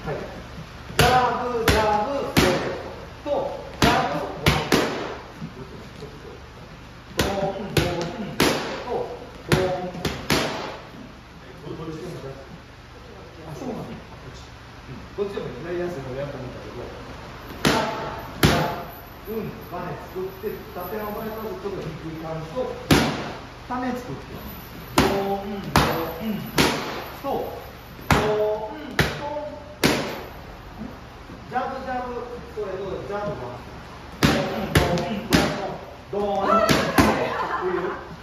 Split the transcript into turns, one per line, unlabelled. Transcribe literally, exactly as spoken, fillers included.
ジャブジャブとジャブドンドンとドン。あ、そうなんだ。どっちでもやりやすいのをやると思ったけど、うん、バネ作って縦の場合はちょっと低い感じと種作ってドンドンとドンジャブジャブ、それどうジャブはドンドンドンドンドンっていう。